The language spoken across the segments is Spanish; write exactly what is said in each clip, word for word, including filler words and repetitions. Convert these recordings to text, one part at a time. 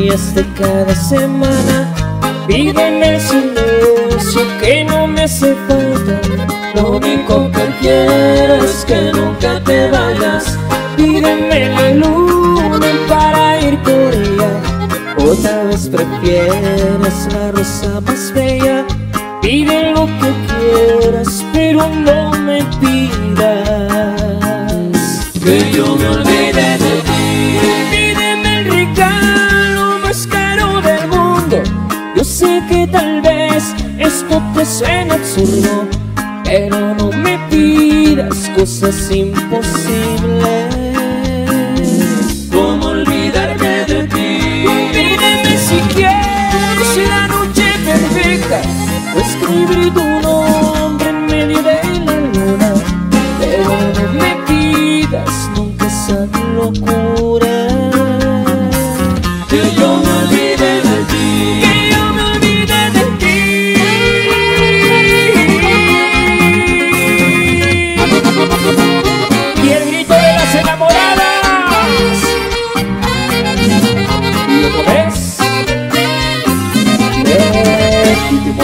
días de cada semana. Pídeme el silencio que no me hace falta. Lo único que quiero es que nunca te vayas. Pídeme la luna para ir por ella. Otra vez prefieres la rosa más bella. Pide lo que quieras, pero no me pidas que yo me olvide de ti. Pídeme el regalo más caro del mundo. Yo sé que tal vez esto te suena absurdo, pero no me pidas cosas imposibles. ¿Cómo olvidarme de ti? Pídeme si quieres la noche perfecta, o escribir tu nombre en medio de la luna, pero no me pidas nunca esa locura. Que yo me olvide de ti. Que yo me olvide de ti. Y el grito de las enamoradas. ¿Y otra vez? Legítimo.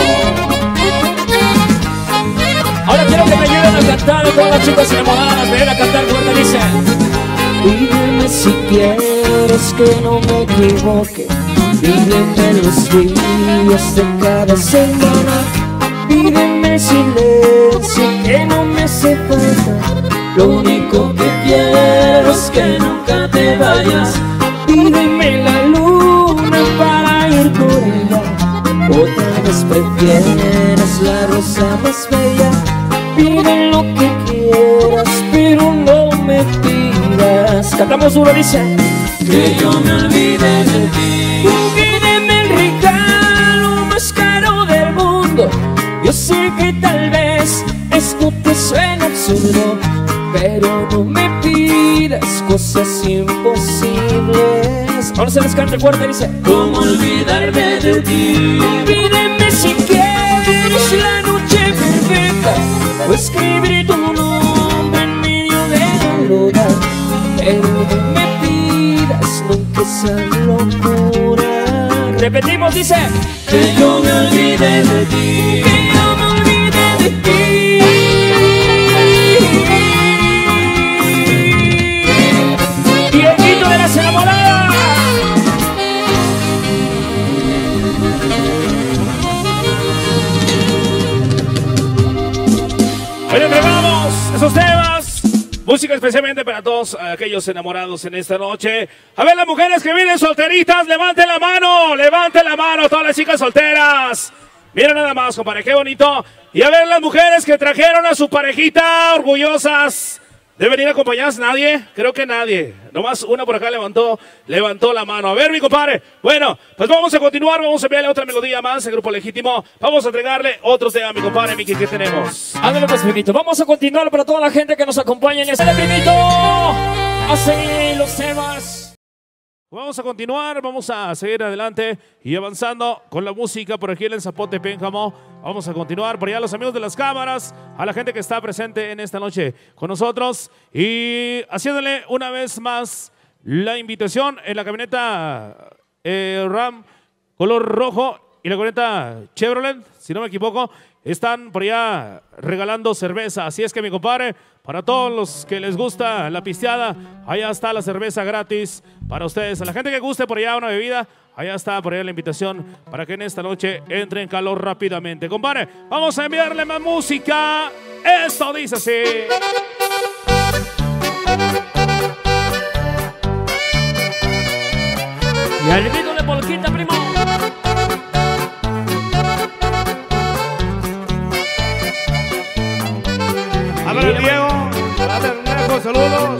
Ahora quiero que me ayuden a cantar a todas las chicas enamoradas. Ven a cantar fuerte, dice. Pídeme si quieres que no me equivoque. Pídeme los días de cada semana. Pídeme silencio que no me hace falta. Lo único que quiero es que nunca te vayas. Pídeme la luna para ir por ella. Otra vez prefieres la rosa más bella. Pide lo que quieras, pero no me pidas. Cantamos duro, dice. Que yo me olvide de ti. Pídeme el regalo más caro del mundo. Yo sé que tal vez esto te suena absurdo, pero no me pidas cosas imposibles. Ahora se les canta fuerte, dice. ¿Cómo olvidarme de ti? Pídeme si quieres la noche perfecta, o escribir tu nombre en medio de la luna, pero no me pidas nunca esa locura. Repetimos, dice. Que yo me olvide de ti. Que yo me olvide de ti. Y el grito de las enamoradas. Hoy entregamos esos temas, música especialmente para todos aquellos enamorados en esta noche. A ver, las mujeres que vienen solteritas, levanten la mano, levanten la mano, todas las chicas solteras. Miren nada más, compadre, qué bonito. Y a ver, las mujeres que trajeron a su parejita, orgullosas. ¿Deben ir acompañadas? ¿Nadie? Creo que nadie. Nomás una por acá levantó, levantó la mano. A ver, mi compadre. Bueno, pues vamos a continuar. Vamos a enviarle otra melodía más, el Grupo Legítimo. Vamos a entregarle otro tema, mi compadre, Miki, ¿qué tenemos? Ándale pues, Primito. Vamos a continuar para toda la gente que nos acompaña en este Primito. A seguir los temas. Vamos a continuar, vamos a seguir adelante y avanzando con la música por aquí en el Zapote Pénjamo. Vamos a continuar por allá los amigos de las cámaras, a la gente que está presente en esta noche con nosotros y haciéndole una vez más la invitación en la camioneta eh, Ram color rojo y la camioneta Chevrolet, si no me equivoco, están por allá regalando cerveza. Así es que, mi compadre, para todos los que les gusta la pisteada, allá está la cerveza gratis para ustedes. A la gente que guste por allá una bebida, allá está por allá la invitación para que en esta noche entre en calor rápidamente. Compadre, vamos a enviarle más música. Esto dice así. Y al grito de polquita, primo. A ver, el Diego, a ver, Nejo, saludos.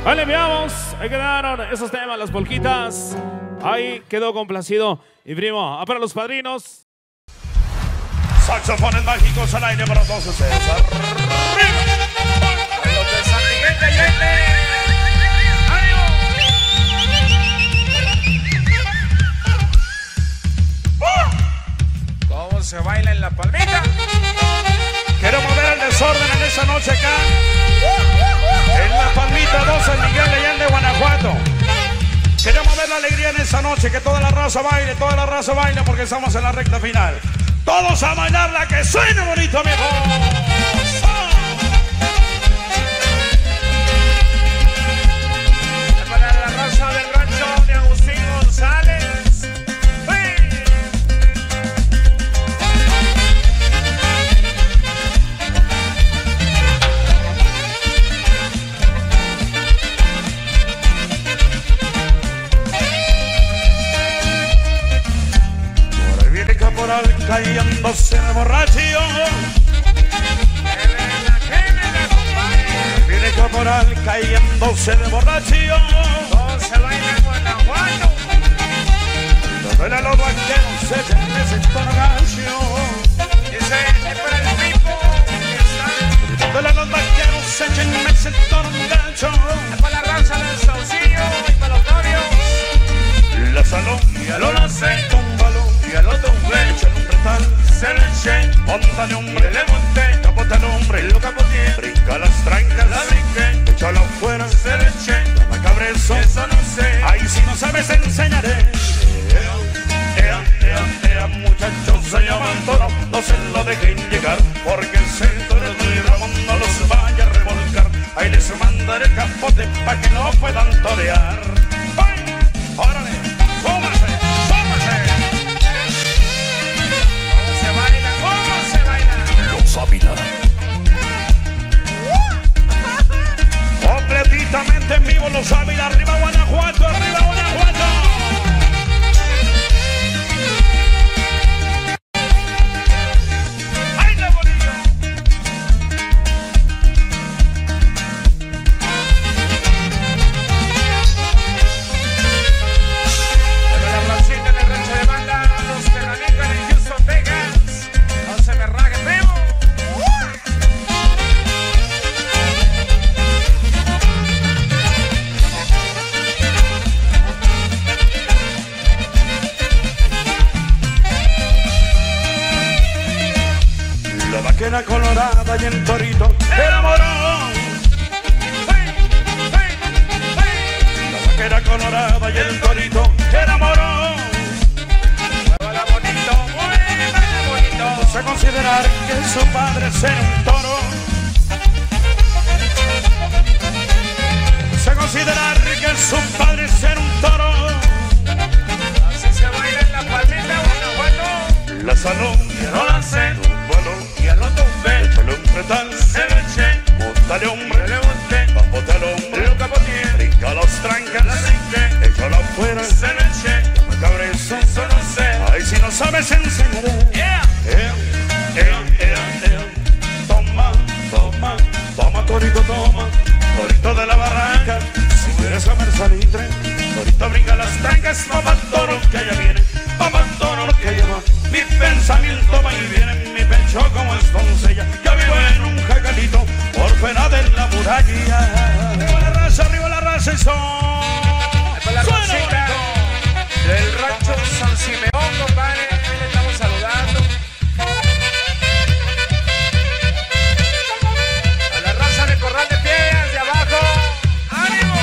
Ahí le enviamos. Ahí quedaron esos temas, las polquitas. Ahí quedó complacido. Y primo, a para los padrinos. Saxofones mágicos al aire para todos ustedes. ¡Arriba! Los de San Miguel de Allende. ¿Cómo se baila en la palmita? Queremos ver el desorden en esa noche acá. En la palmita dos, San Miguel de Allende, Guanajuato. Queremos ver la alegría en esa noche, que toda la raza baile, toda la raza baile, porque estamos en la recta final. Todos a bailar la que suene bonito, amigo. Para la raza del rancho de Agustín González. Cayéndose de borracho. Viene caporal cayéndose de borracho. Todo se baila en Guanajuato. Donde los vaqueros se echan ese torgacio. Dice es para el tipo que está. Donde los vaqueros se echan ese torgacio. Es para la raza del Saucillo y para los novios. La salón y a Lola se con balón y al otro un flecha. Se le eché, monta de hombre, le monté, capota de hombre, lo capoteé, brinca las trancas, la brinqué, échalo afuera, se le eché, llama cabrezo, eso no sé, ahí si no sabes enseñaré. Ea, ea, ea, ea, muchachos se llaman toro, no se lo dejen llegar, porque el centro es muy bravo, no los vaya a revolcar, ahí les mandaré el capote pa' que no puedan torear. ¡Ay! ¡Órale! ¡Súmase! Ávila. Completamente en vivo los Ávila, arriba Guanajuato, arriba Guanajuato. ¡Ay, qué bonito! Pero la racita en el rancho de banda, los que radican en Houston, Texas, no se me raguen vivo. La vaquera colorada y el torito enamoró. La vaquera colorada y el torito enamoró. Muévala bonito, muévala bonito. Se considerar que su padre es un toro. Se considerar que su padre es un toro. Así se baila en la palmita, Guanajuato. La salón que no la sé. Y al otro ve, échale un pretal, se lo eché, montale hombre, le monté, papote al hombre, lo capoteé, brinca los trancas, la brinqué, échalo afuera, se lo eché, llama cabrezo, eso no sé, ahí si no sabes enseñaré. Yeah. Ea, ea, ea, ea, toma, toma, toma torito, toma, torito de la barranca, si quieres comer salitre, torito brinca las trancas, papá toro que allá viene, papá toro que lleva, mi pensamiento va y viene. Pecho como es doncella, yo vivo en un jacalito por fuera de la muralla. Arriba la raza, arriba la raza y son. Arriba la racita del rancho San Simeón, compadre. Ahí le estamos saludando. A la raza de Corral de Piedras de abajo. ¡Ánimo!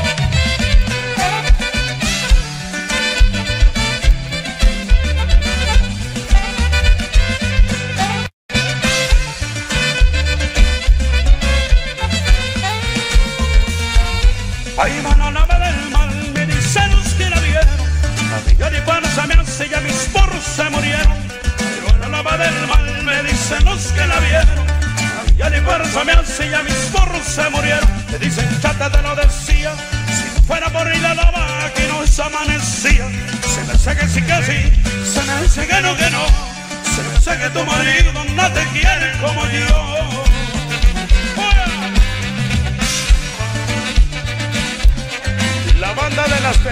Ahí van a la del mal, me dicen los que la vieron. La vida de panza me hace, ya mis porros se murieron. Ahí van a la del mal, me dicen los que la vieron. La vida de panza me hace, ya mis porros se murieron. Te dicen chata, te lo decía. Si no fuera por ir a la lava, que no se amanecía. Se me hace que sí que sí, se me hace que no que no. Se me hace que tu marido no te quiere como yo.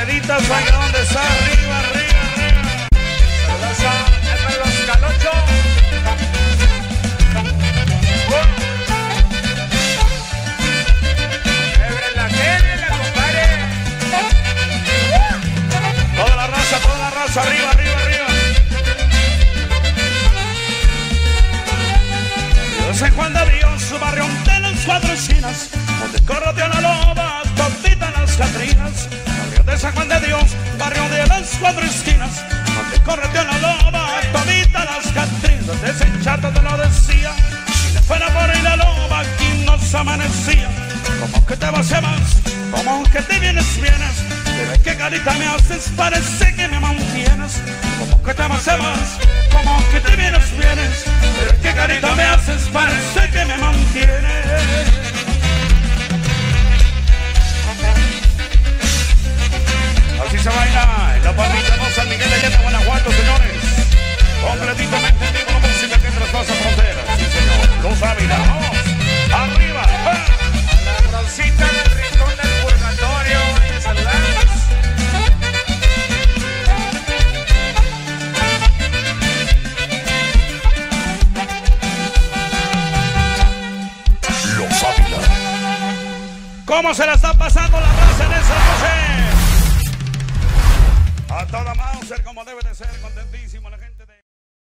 solteritas, vaya donde está, arriba, arriba, arriba. Saludos a los calochos. Québrela, québrela, compadre. Toda la raza, toda la raza, arriba, arriba, arriba. Dios en Juan de Dios, su barrio de las cuatro esquinas, donde corroteó la loba, todita las catrinas. Barrio de San Juan de Dios, barrio de las cuatro esquinas, donde correteó la loba, todita las catrinas. Donde ese chato te lo decía, si le fuera por ahí la loba, aquí nos amanecía. Como que te vas y más, como que te vienes, vienes, pero qué carita me haces, parece que me mantienes. Como que te vas y más, como que te vienes, vienes, pero qué carita me haces, parece que me mantienes. Así se baila en la palmita de San Miguel de Allende, Guanajuato, señores. Completamente en vivo la música que traspasa fronteras. Sí, señor. Los Ávila, vamos. Arriba. ¡Ah! A la Rosita del Rincón del Purgatorio. Saludamos. Los Ávila. ¿Cómo se la está pasando la raza en esa noche? A toda Mauser, como debe de ser, contentísimo la gente de...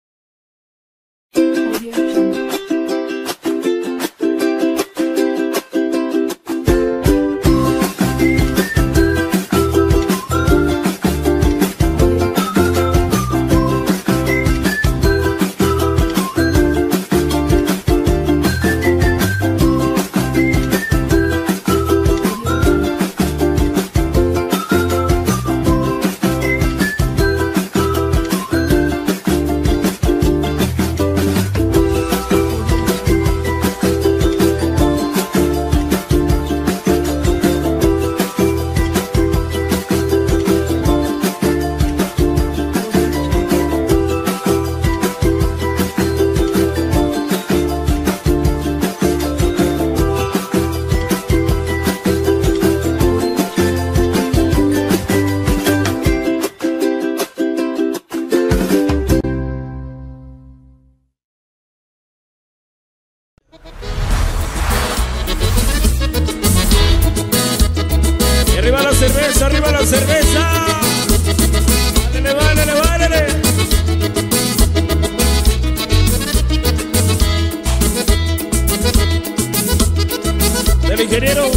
Arriba la cerveza, arriba la cerveza. Válele, válele, válele. Del ingeniero.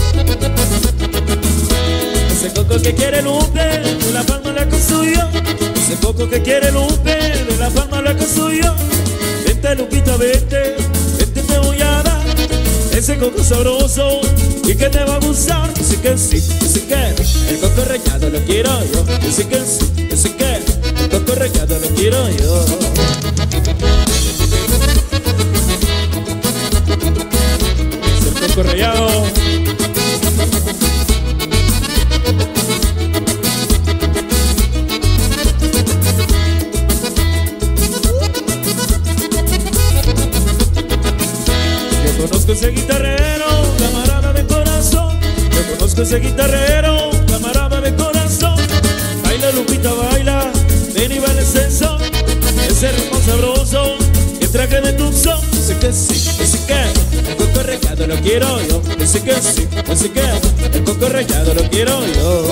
Ese coco que quiere Lupe, de La Palma la construyó. Ese coco que quiere Lupe, de La Palma la construyó. Vente Lupita, vente, vente te voy a dar ese coco sabroso y que te va a gustar. Dice que sí, dice que el coco rallado lo quiero yo. Dice que sí, dice que el coco rallado lo quiero yo. Es el coco rallado. Yo conozco ese guitarrero, camarada de corazón. Yo conozco ese guitarrero, camarada de corazón. Baila Lupita, baila, ven y baila ese son. Ese ritmo sabroso, que traje de tu son. Dice que sí, dice que el coco rallado lo quiero yo. Dice que sí, dice que el coco rallado lo quiero yo.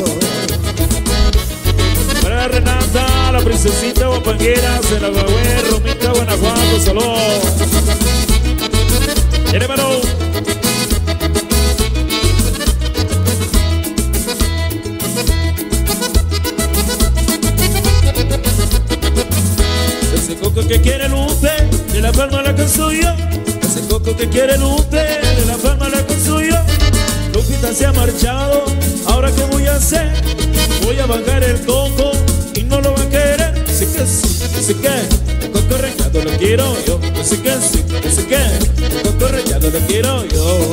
Para Renata, la princesita guapanguera, se la guagüe, Romita, Guanajuato, saludos. Llévalo. Ese coco que quiere Lupe, de La Palma la construyó. Ese coco que quiere Lupe, de La Palma la construyó. Lupita se ha marchado, ahora qué voy a hacer. Voy a bajar el coco y no lo va a querer. Dice que sí, dice que el coco rallado lo quiero yo. Dice que sí, dice que el coco rallado lo quiero yo.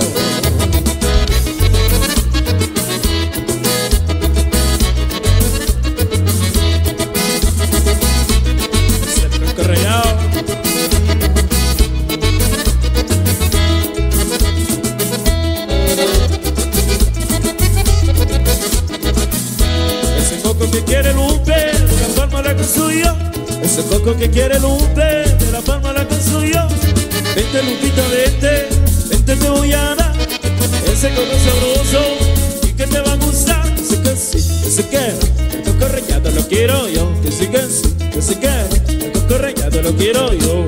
Es el coco rallado. Ese ese coco que quiere Lupe, de La Palma la construyó. Vente Lupita, vente, vente te voy a dar ese coco sabroso y que te va a gustar. Ese que sí, ese que el coco rallado lo quiero yo. Que sí, que sí, ese que el coco rallado lo quiero yo.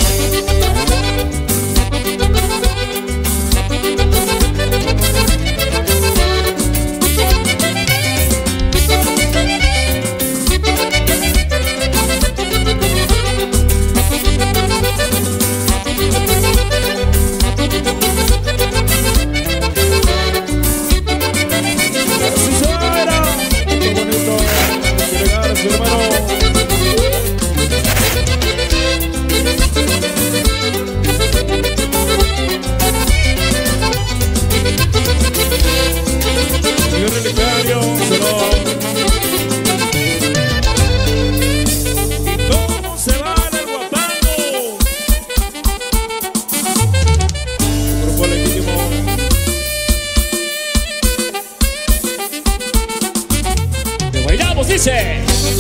Dice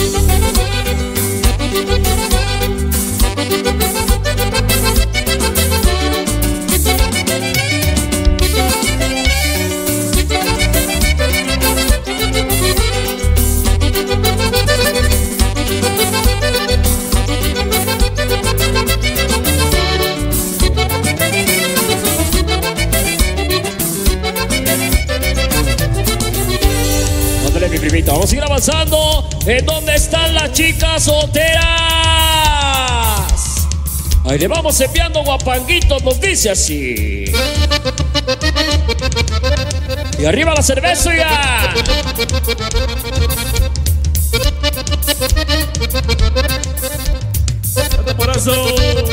mi primita, vamos a seguir avanzando. ¿En dónde están las chicas solteras? Ahí le vamos enviando guapanguitos, nos dice así. Y arriba la cerveza ya. Date porazo.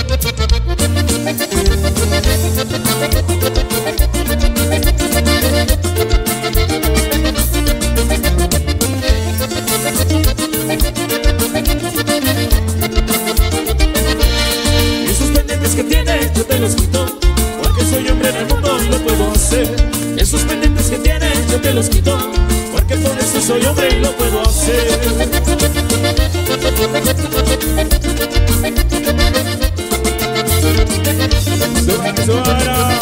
Esos pendientes que tienes yo te los quito, porque soy hombre en el mundo y lo puedo hacer. Esos pendientes que tienes yo te los quito, porque por eso soy hombre y lo puedo hacer. Suara, suara.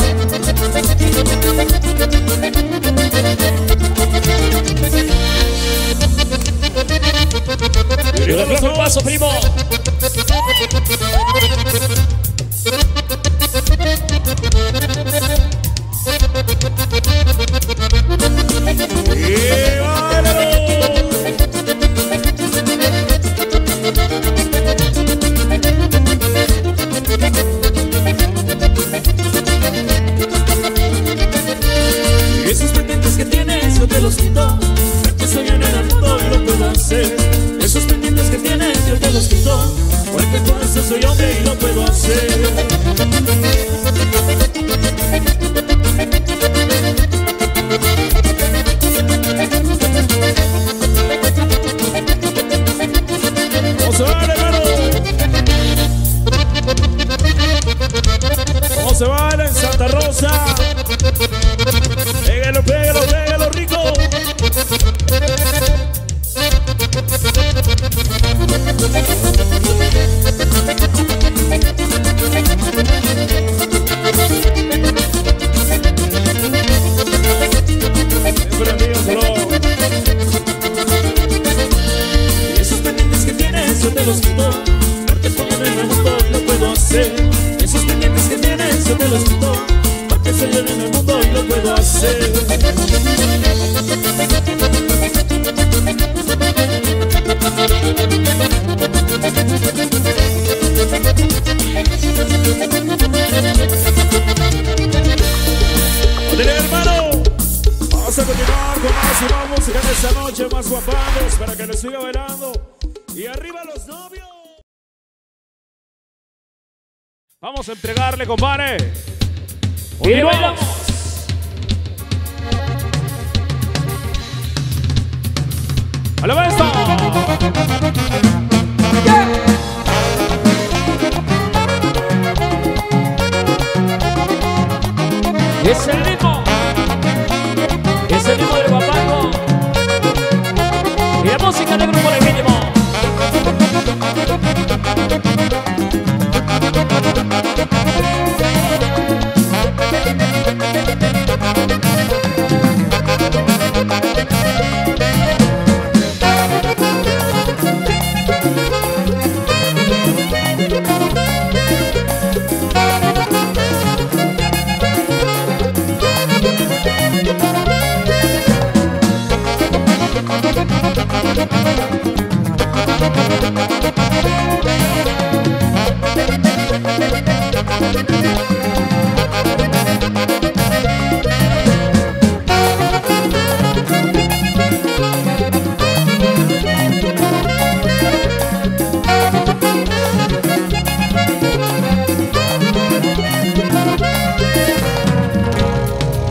Y el aplauso, paso, primo. Y báilalo. Esos pendientes que tienes yo te los quito, porque soy en el mundo y lo puedo hacer. Esos pendientes que tienes yo te los quito, porque por eso soy hombre y lo puedo hacer. Vamos a ver, hermano. Vamos a ver en Santa Rosa. Pégalo, pégalo, pégalo, rico. Y esos pendientes que tienes yo te los quito, porque todo en el mundo lo puedo hacer. Esos pendientes que tienes yo te los quito, porque soy yo en el mundo y lo puedo hacer. Dile, hermano, vamos a continuar con más y más música en esta noche, más guapangos para que les siga bailando. Y arriba los novios. Vamos a entregarle, compadre. Y bailamos. ¡A la vez! Es el ritmo, es el ritmo del guapango y la música del grupo legítimo.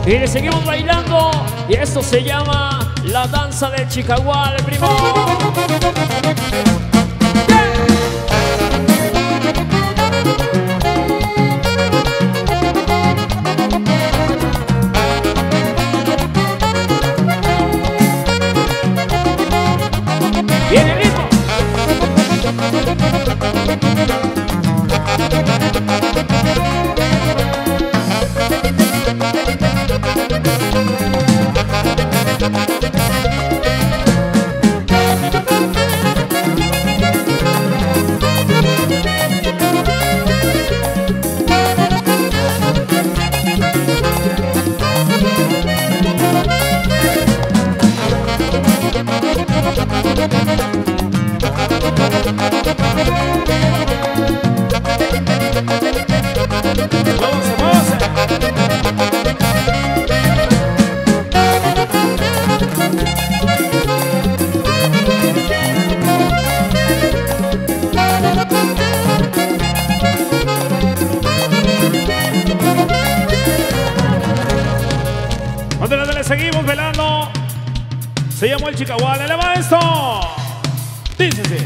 Y le seguimos bailando. Y esto se llama la danza del Chicagual, primo. Viene el ritmo. Seguimos velando. Se llamó el Chicagual. ¡Eleva esto! Dice así.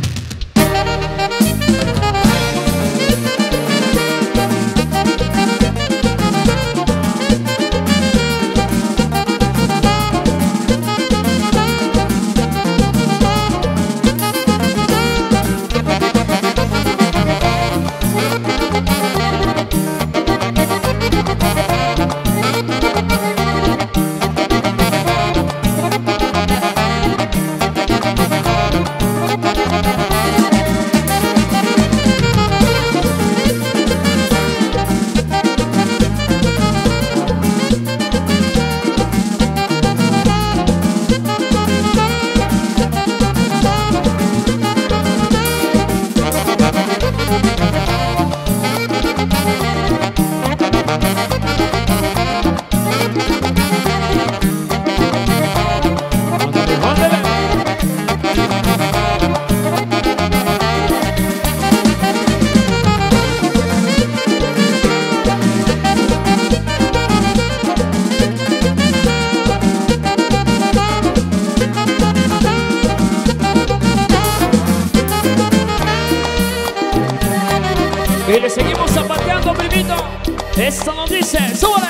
Y le seguimos zapateando, primito. Esto nos dice, ¡súbale!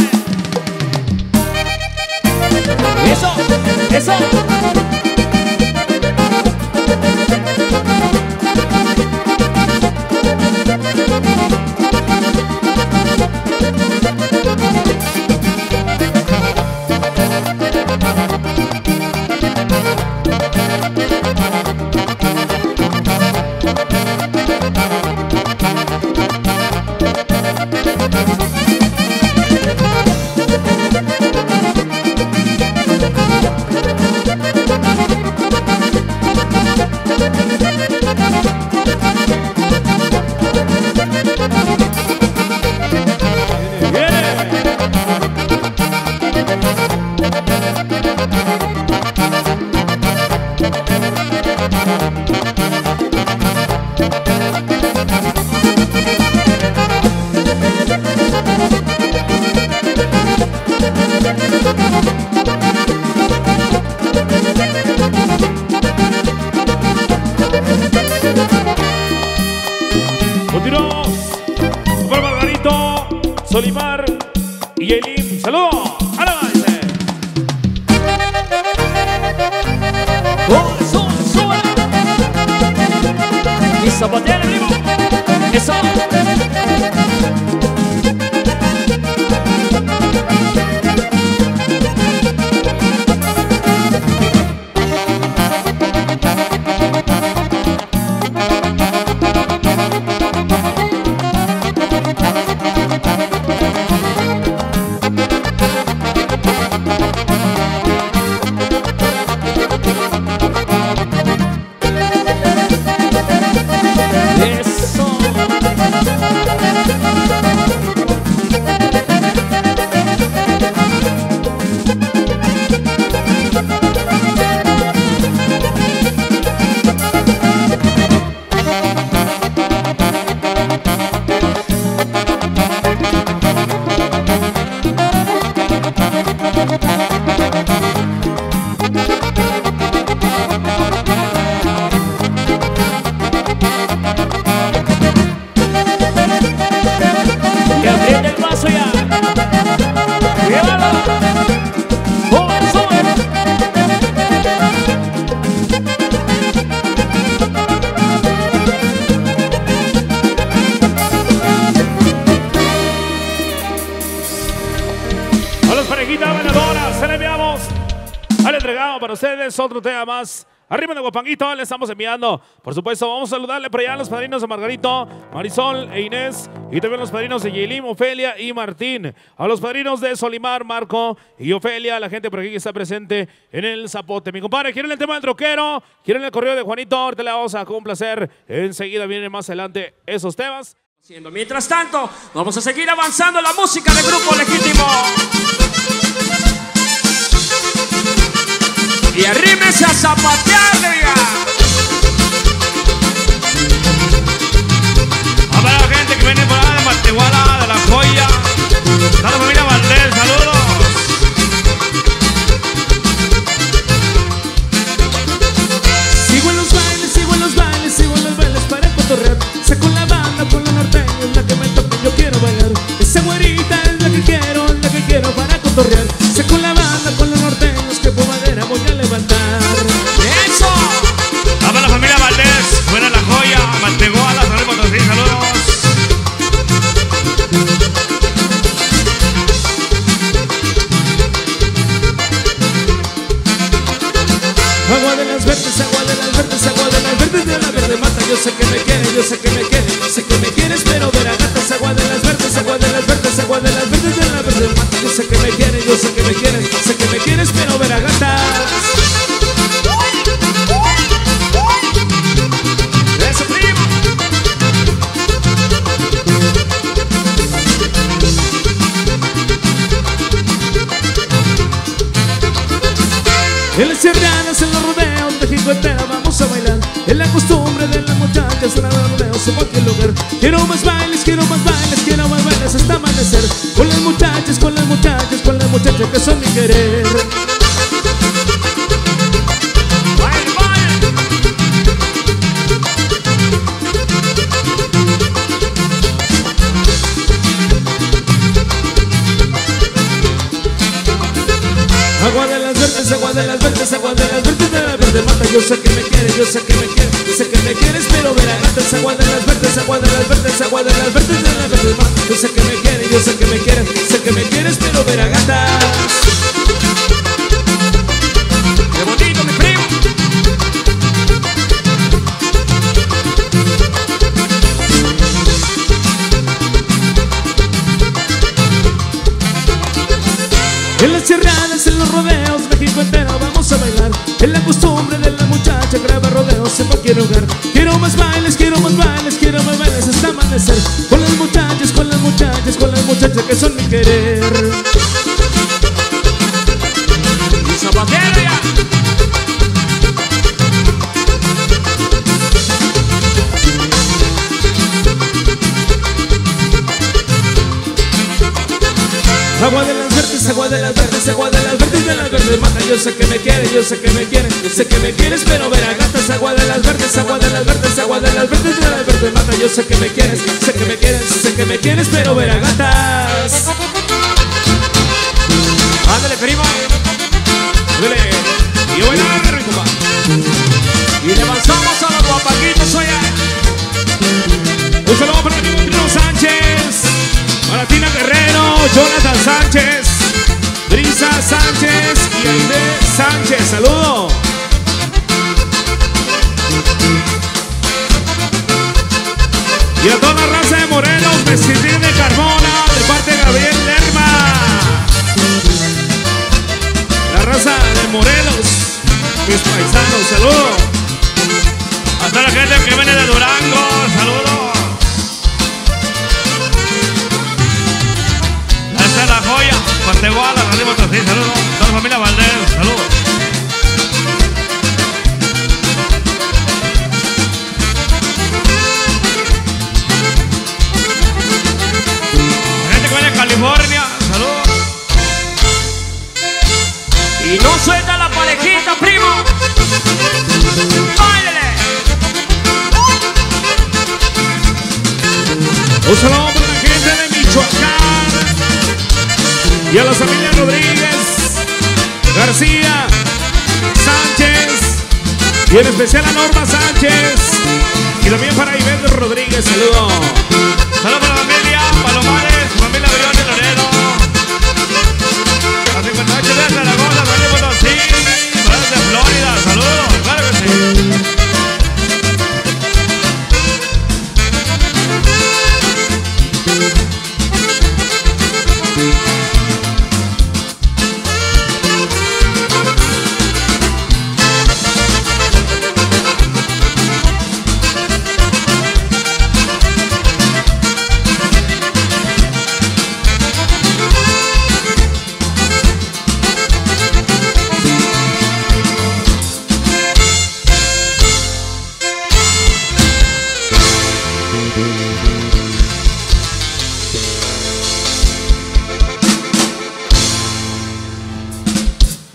Eso, eso. Continuamos con Margarito, Solimar y Elim. ¡Saludos! ¡A la base! ¡Oh, eso, súbale! Y zapateale, primo. Eso. Eso. Guapanguito para ustedes, otro tema más. Arriba de Guapanguito, le estamos enviando. Por supuesto, vamos a saludarle por allá a los padrinos de Margarito, Marisol e Inés. Y también los padrinos de Yelim, Ofelia y Martín. A los padrinos de Solimar, Marco y Ofelia. La gente por aquí que está presente en el Zapote. Mi compadre, ¿quieren el tema del troquero? ¿Quieren el correo de Juanito? Ahorita le vamos a complacer. Enseguida vienen más adelante esos temas. Mientras tanto, vamos a seguir avanzando en la música del Grupo Legítimo. Y arrímese a zapatear, diga. A ver a la gente que viene por allá de Matehuala, de La Joya. A la familia Valdés, saludos. Sigo en los bailes, sigo en los bailes, sigo en los bailes para cotorrear. Saco la banda con los norteños, la que me toca, yo quiero bailar. Esa güerita es la que quiero, la que quiero para cotorrear. Saco la banda con los norteños, que por madera voy a levantar. ¡Eso! A ver la familia Valdés, fuera La Joya, Matehuala, San Luis Potosí, saludos. Agua de las verdes, agua de las verdes, agua de las verdes de la verde mata. Yo sé que me quieres, yo sé que me quieres, sé que me quieres, pero ver a gatas. Agua de las verdes, agua de las verdes, agua de las verdes de la verde mata. Yo sé que me quieres, yo sé que me quieres, sé que me quieres, pero ver a gatas. ¡Eso, primo! En las serranas, en los rodeos, México entero vamos a bailar. En la costumbre de las muchachas, en los rodeos en cualquier lugar. Quiero más bailes, quiero más bailes, quiero más bailes hasta amanecer. Con las muchachas, con las muchachas, con las muchachas que son mi querer. ¡Baile, baile! Agua de las verdes, agua de las verdes, agua de las verdes de la verde mata. Yo sé que me quieres, yo sé que me quieres, sé que me quieres, pero ver a gatas. Agua de las verdes, agua de las verdes, agua de las verdes de la verde mata. Yo sé que me quieres, yo sé que me quieres, sé que me quieres, pero ver a gatas. ¡Qué bonito, mi primo! En las serranas, en los rodeos, México entero vamos a bailar. En la costumbre de la muchacha, graba rodeos en cualquier lugar. Quiero más bailes, quiero más bailes, quiero más bailes hasta amanecer. Con las muchachas, con las muchachas, con las muchachas que son mi querer. ¡Y zapatero ya! Agua de las verdes, agua de las verdes, agua de las verdes de la verde mata. Yo sé que me quieres, yo sé que me quieres, sé que me quieres, pero ver a gatas. Agua de las verdes, agua de las verdes, agua de las verdes de la verde mata. Yo sé que me quieres, sé que me quieres, sé que me quieres, pero ver a gatas. ¡Ándale, primo! Dale. Y a bailar, mi compadre. Y le avanzamos a los guapanguitos, oye. Un saludo para mi amigo Trino Sánchez, para Tina Guerrero, Jonathan Sánchez, Brisa Sánchez y Aide Sánchez. Saludo. Y a toda la raza de Morelos, Mesitín de Carmona, de parte de Gabriel Lerma. La raza de Morelos, mis paisanos, saludo. A toda la gente que viene de Durango, saludos. Esta es La Joya, Matehuala, San Luis Potosí, saludos. Toda la familia Valdés, saludos. La gente que viene de California, saludos. Y no suelta la parejita, primo. ¡Báilele! Un saludo para la gente de Michoacán y a las familias Rodríguez, García, Sánchez y en especial a Norma Sánchez y también para Ivette Rodríguez. Saludos. Saludos para la familia Palomares, familia Brillón de Loredo. A cincuenta y ocho de Zaragoza, San Luis Potosí, para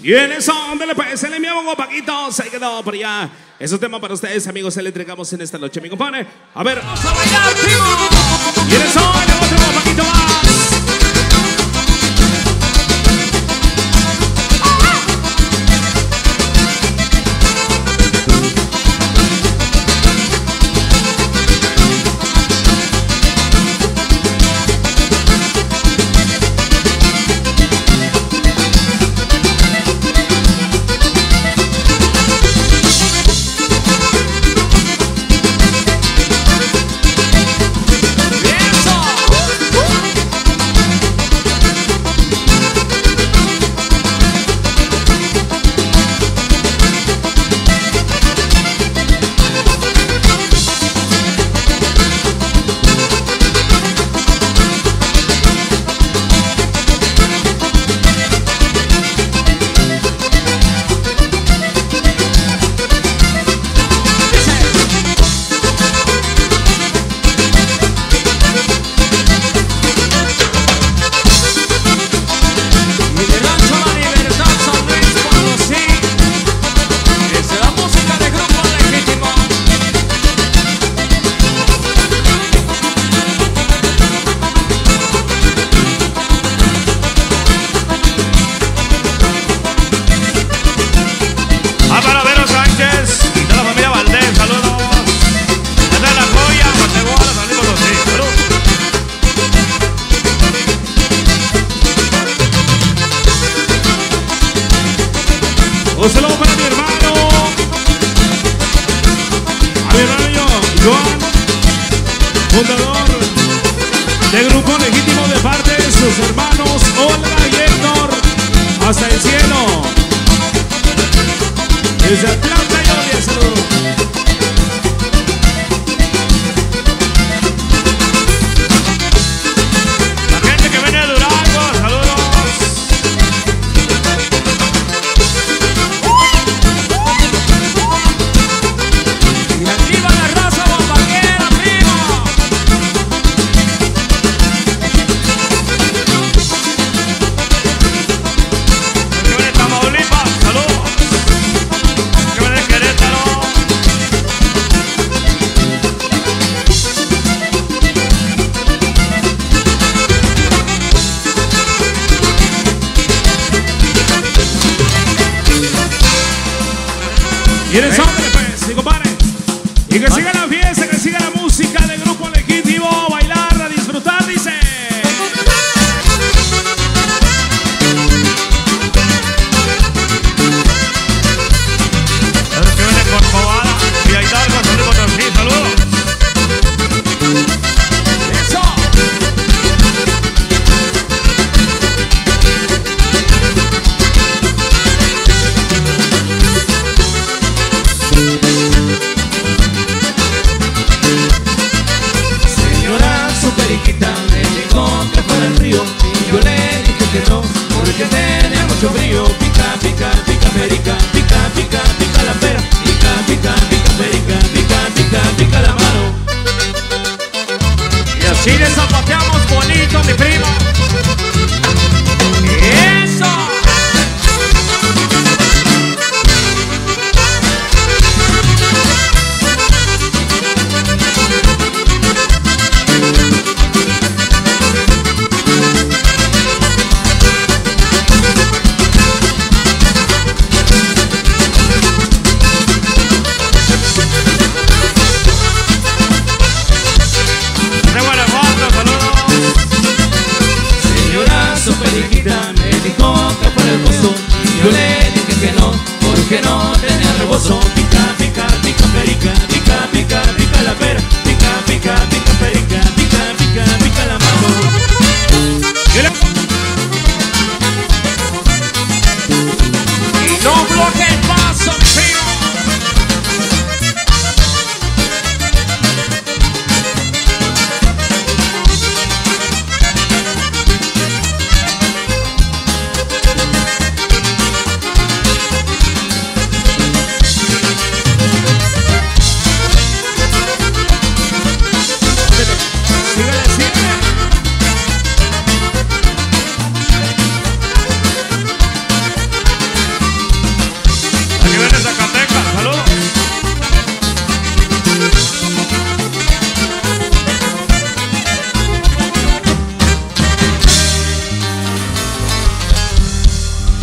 Y en eso, ándale pues, se le enviamos Paquito, se quedó por allá. Es un tema para ustedes, amigos, se le entregamos en esta noche, mi compadre. A ver, vamos a bailar, primo. Y en eso, le otro Paquito más. Un saludo para mi hermano, a mi hermano Joan, fundador del Grupo Legítimo, de parte de sus hermanos Olga y Héctor, hasta el cielo. Desde Atlanta, Georgia, saludos. La gente que viene de Durango, saludos. Y en eso, pues, mi compadre. Y que siga la fiesta, que siga la música del Grupo Legítimo. A bailar, a disfrutar, dice. El que viene por Cobala y ahí está algo, saludos por sí, saludos. Eso. Señora, su periquita me dijo que fuera al río y yo le dije que no, porque tenía mucho frío. Pica, pica, pica, perica, pica, pica, pica la pera, pica, pica, pica, perica, pica, pica, pica la mano. Y así le zapateamos bonito, mi primo. ¡Eso!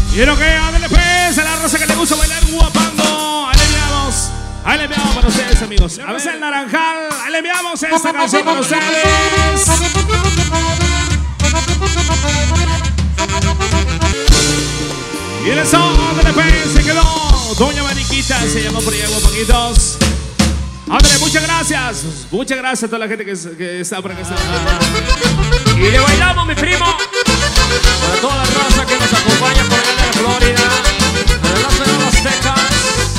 Quiero que ándale pues a la raza que le gusta bailar guapando. Ahí le enviamos, ahí le enviamos para ustedes, amigos. A ver el Naranjal, ahí le enviamos esta canción para ustedes. Y en eso, ándale pues, se quedó Doña Mariquita, se llamó por allá guapanguitos. Ándale, muchas gracias. Muchas gracias a toda la gente que, que está por acá. Y le bailamos, mi primo, para toda la raza que nos acompaña por allá de Florida, a la raza de las Texas,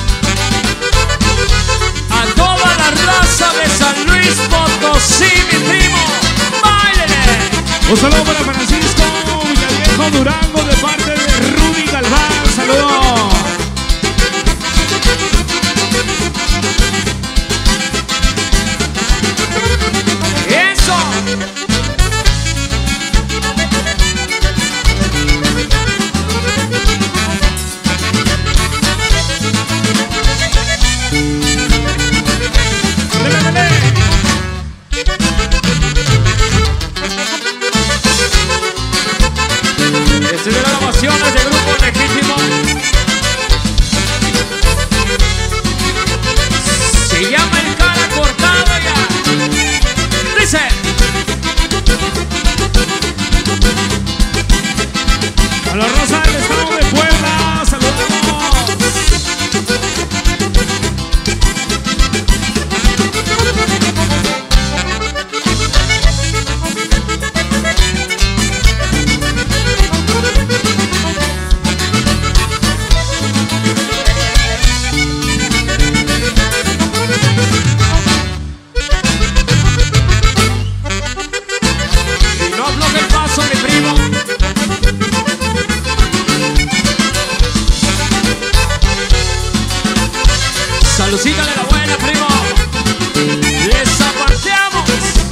a toda la raza de San Luis Potosí, mi primo, ¡báilele! Un saludo para Francisco Villaviejo Durango de parte de Rudy Galván. Saludos. ¡Eso! Este es de las grabaciones de Grupo Legítimo. Se llama El Cara Cortada ya. Dice. A la raza del estado de Puebla, saludamos. Y no afloje el paso, mi primo. Saludcita de la buena, primo. Les aparteamos.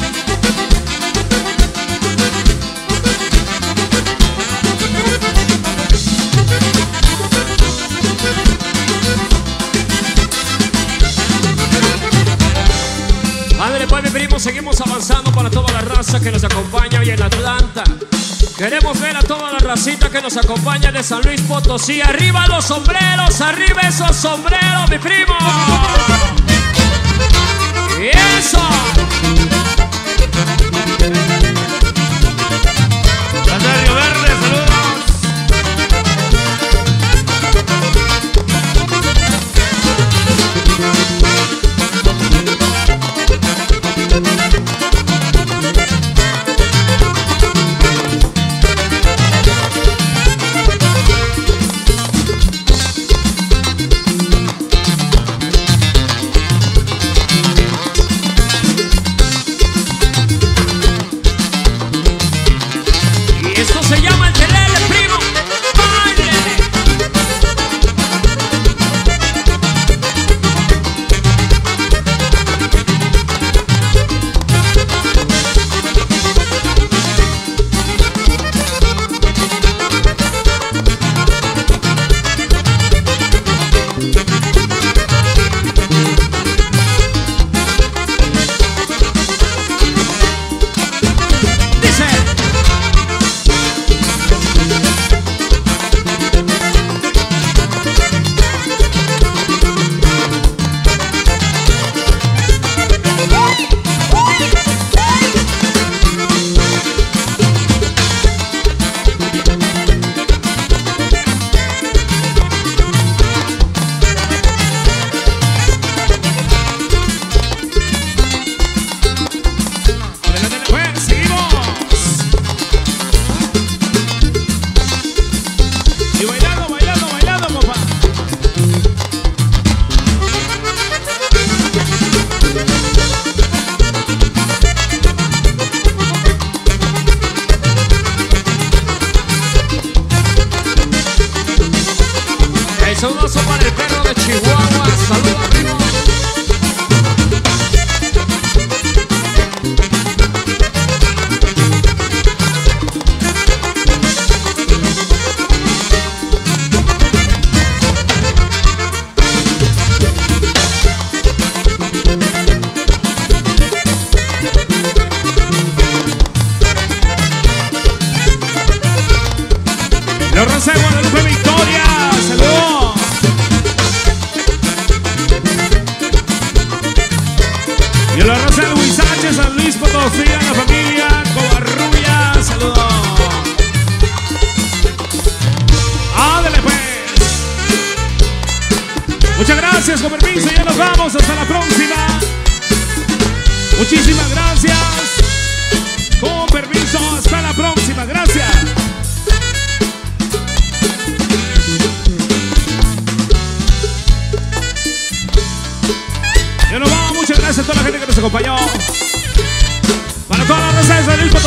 Ándale pues, mi primo, seguimos avanzando para toda la raza que nos acompaña hoy en Atlanta. Queremos ver a toda la racita que nos acompaña de San Luis Potosí. Arriba los sombreros, arriba esos sombreros, mi primo. Y eso. Las de Río Verde, saludos.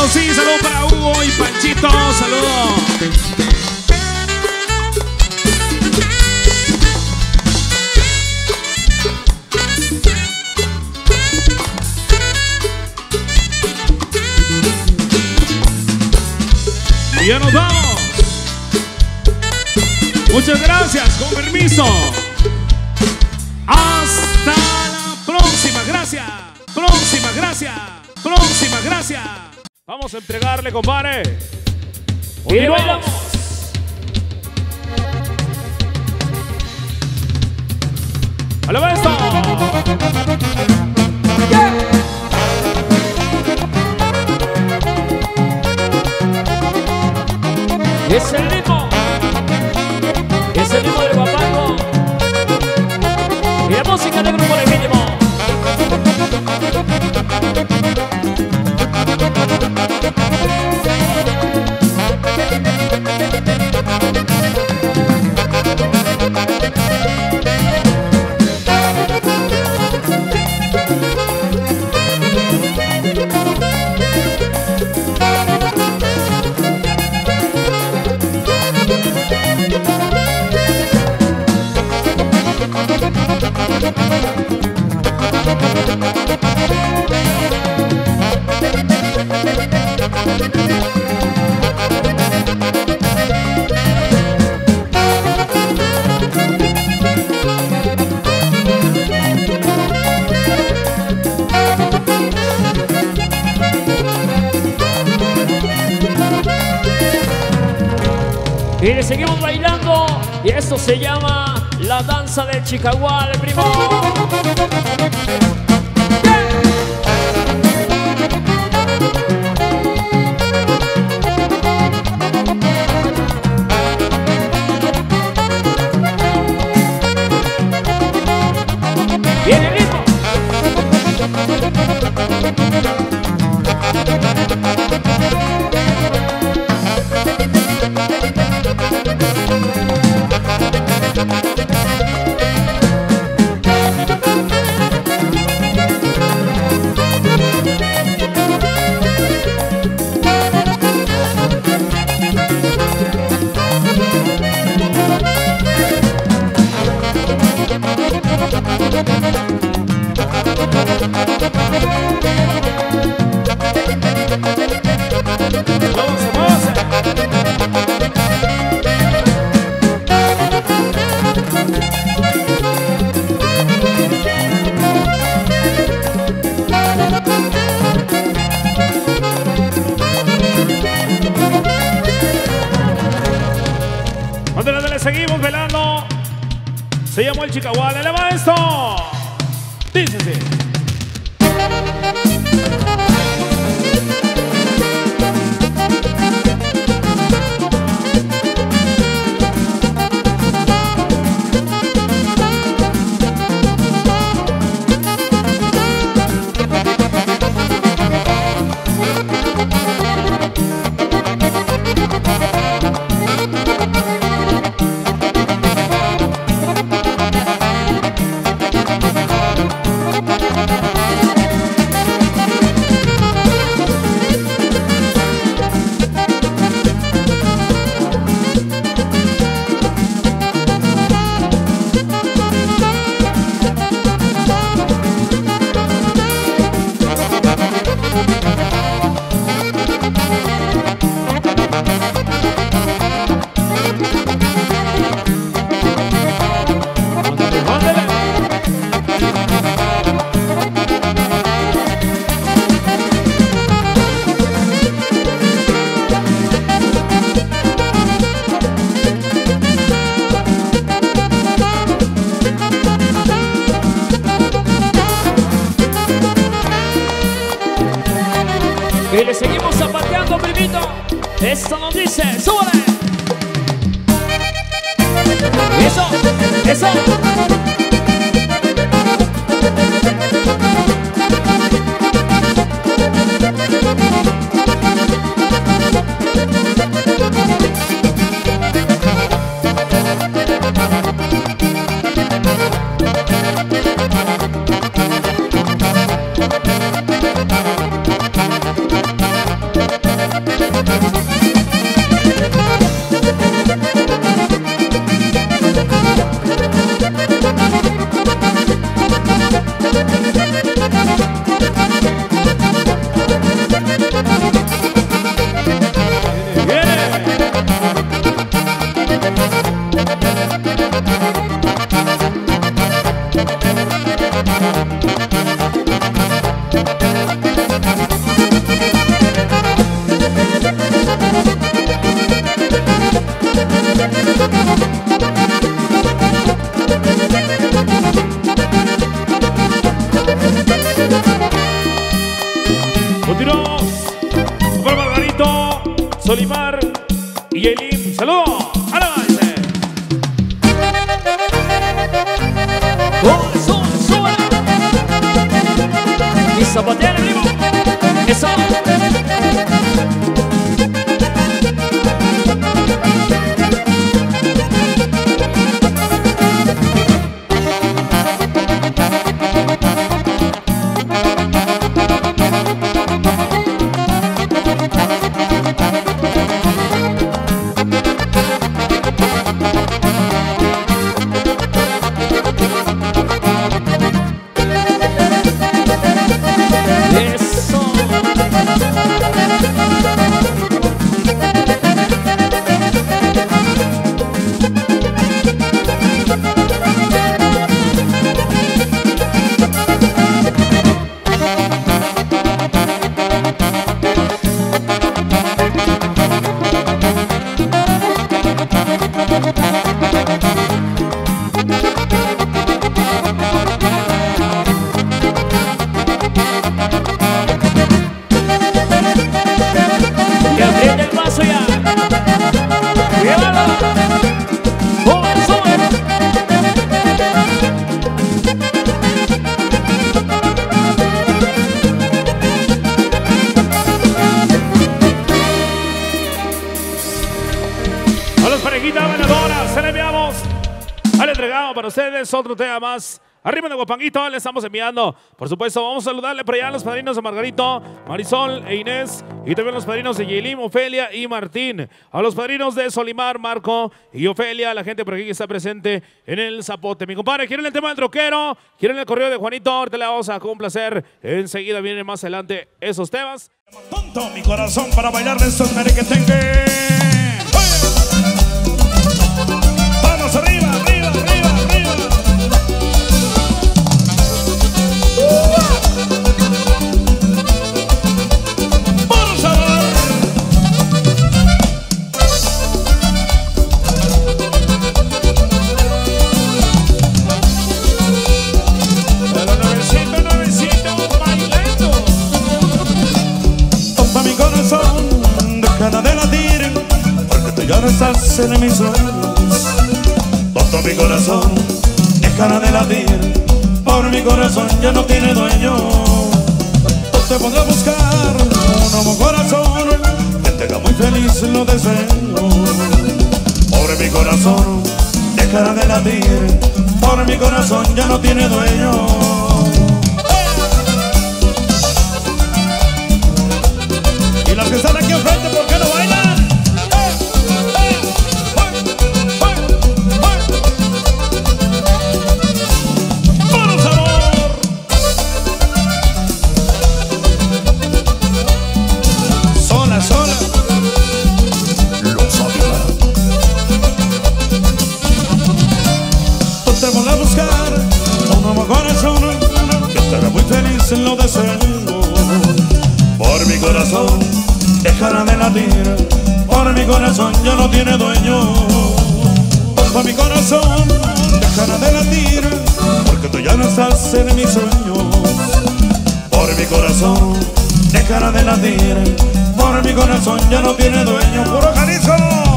Potosí. Saludos para Hugo y Panchito. Saludos. Y ya nos vamos. Muchas gracias, con permiso. Hasta la próxima, gracias. Próxima, gracias. Próxima, gracias. Vamos a entregarle, compadre. Y le bailamos. ¡A la vez! Es el ritmo. Es el ritmo del guapango. Y la música del grupo legítimo. Y le seguimos bailando. Y esto se llama la danza del Chicagual, primo. Viene el ritmo. Seguimos velando. Se llamó el Chicagual. ¡Eleva esto! Dice así. Y le seguimos zapateando, primito. Esto nos dice, ¡súbale! Eso, eso. enviamos para Margarito, Solimar y Elim. ¡Saludos! ¡A la base! ¡Oh, eso, eso! Y zapatear el ritmo. ¡Eso! Para ustedes, otro tema más. Arriba de Guapanguito, le estamos enviando. Por supuesto, vamos a saludarle por allá a los padrinos de Margarito, Marisol e Inés. Y también los padrinos de Yelim, Ofelia y Martín. A los padrinos de Solimar, Marco y Ofelia. La gente por aquí que está presente en el Zapote. Mi compadre, ¿quieren el tema del troquero? ¿Quieren el correo de Juanito? Ahorita le vamos a complacer. Enseguida vienen más adelante esos temas. Tonto mi corazón para bailar de estos merequetengue. Vamos arriba, arriba, arriba, arriba. Vamos a ver. Pero nuevecito, nuevecito, bailando. Tonta mi corazón, deja de latir, porque tú ya no estás en mis sueños. Tonto mi corazón, deja de latir, por mi corazón ya no tiene dueño. No te podré buscar un nuevo corazón que te haga muy feliz, lo deseo. Pobre mi corazón, deja de latir, por mi corazón ya no tiene dueño. Y los que están aquí enfrente, ¿por qué no bailan? Lo deseo. Por mi corazón dejará de latir, por mi corazón ya no tiene dueño. Por mi corazón dejará de latir, porque tú ya no estás en mis sueños. Por mi corazón dejará de latir, por mi corazón ya no tiene dueño. Puro Jalisco.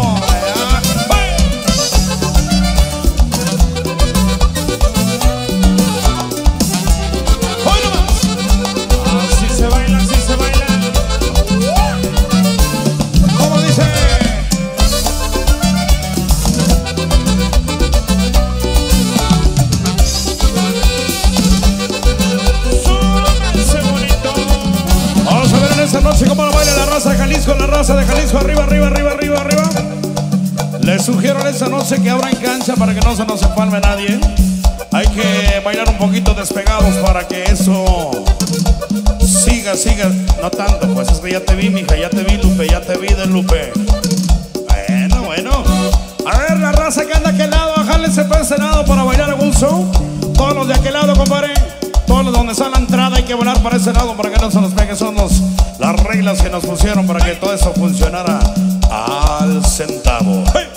La raza de Jalisco, arriba, arriba, arriba, arriba, arriba. Les sugiero en esta noche que abran cancha para que no se nos empalme nadie. Hay que bailar un poquito despegados para que eso siga, siga. No tanto, pues es que ya te vi, mija, ya te vi, Lupe, ya te vi de Lupe. Bueno, bueno. A ver, la raza que anda a aquel lado, jálense para ese lado para bailar a gusto. Todos los de aquel lado, compadre. Todos los donde está la entrada hay que volar para ese lado para que no se nos pegue. Son los, las reglas que nos pusieron para que todo eso funcionara al centavo. ¡Hey!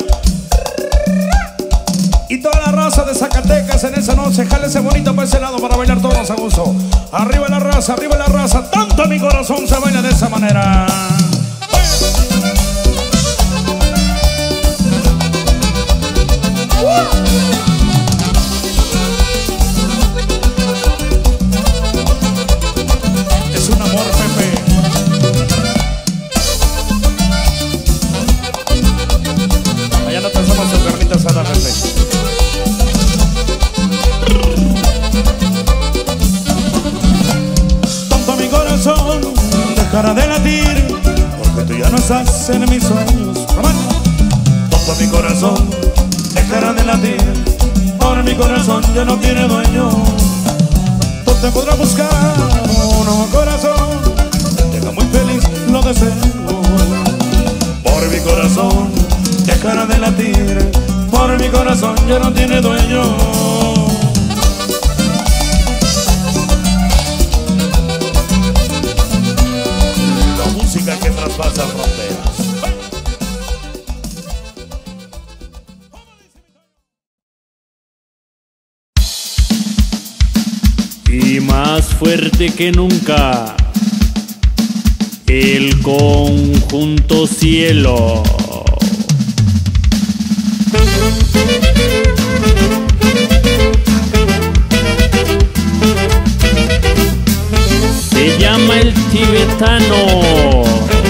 Y toda la raza de Zacatecas en esa noche, jálese bonito para ese lado para bailar todos a gusto. Arriba la raza, arriba la raza. Tanto mi corazón se baila de esa manera. Es un amor, Pepe. Allá no pensamos en carnita asada, Pepe. Dejará de latir, porque tú ya no estás en mis sueños. Tonto mi corazón dejará de latir, ahora mi corazón ya no tiene dueño. Tú te podrás buscar un nuevo corazón, te haga muy feliz, lo deseo. Por mi corazón dejará de latir, por mi corazón ya no tiene dueño. Que traspasa fronteras. Y más fuerte que nunca, el conjunto cielo. Se llama el tibetano.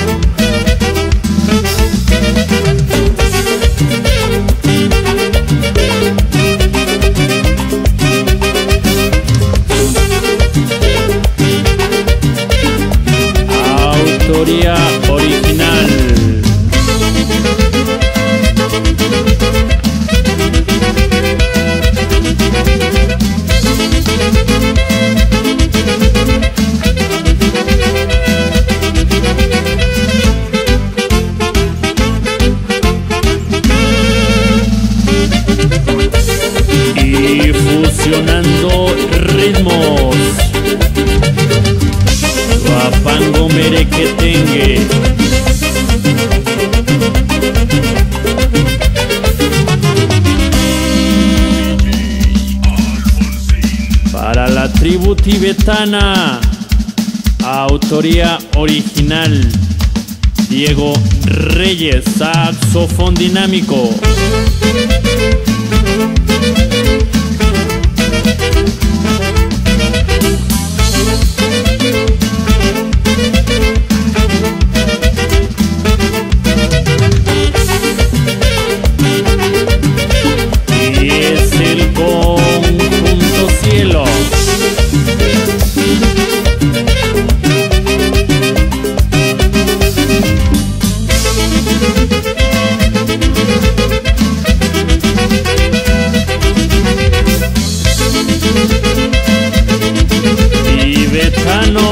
Autoría original. Y fusionando ritmos, guapango merequetengue. Para la tribu tibetana, autoría original, Diego Reyes, saxofón dinámico. Y es el conjunto cielo. Tibetano.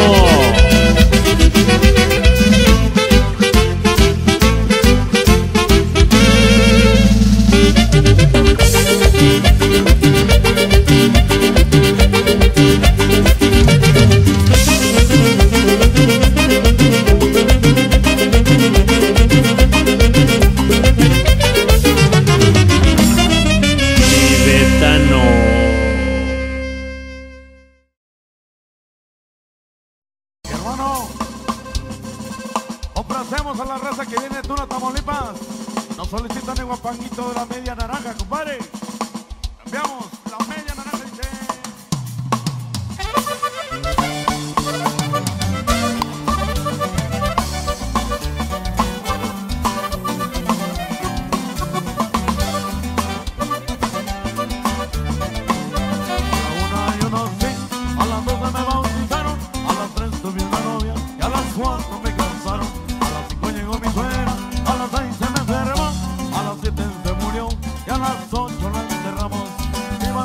Complacemos a la raza que viene de Tuna, Tamaulipas. Nos solicitan el guapanguito de la media naranja, compadre. Cambiamos la media naranja, dice. A las ocho la enterramos y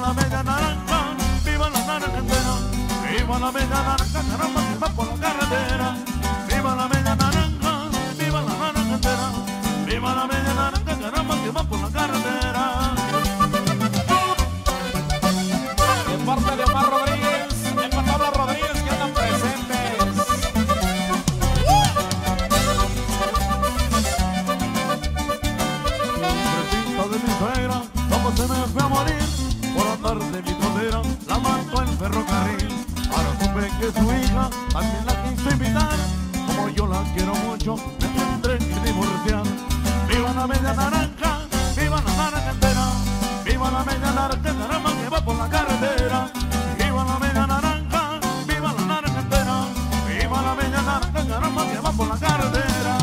supe que su hija también la quiso invitar. Como yo la quiero mucho, me tendré que divorciar. Viva la media naranja, viva la naranja entera. Viva la media naranja, caramba, que va por la carretera. Viva la media naranja, viva la naranja entera. Viva la media naranja, caramba, que va por la carretera.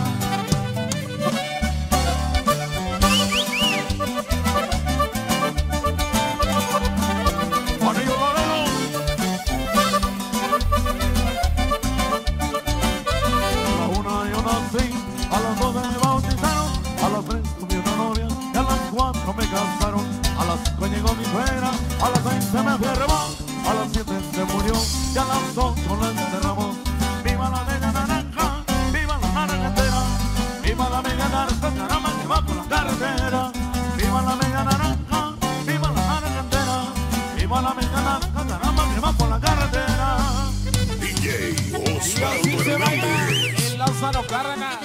A las dos me bautizaron, a las tres tuve una novia y a las cuatro me casaron. A las cinco llegó mi suegra, a las seis se me enfermó, a las siete se murió y a las ocho la enterramos. Viva la media naranja, viva la naranja entera. Viva la media naranja, caramba, que va por la carretera. Viva la media naranja, viva la naranja entera. Viva la media naranja, caramba, que va por la carretera. D J Osvaldo Hernández. Lázaro Cárdenas.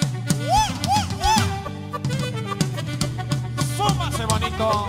Súmase bonito.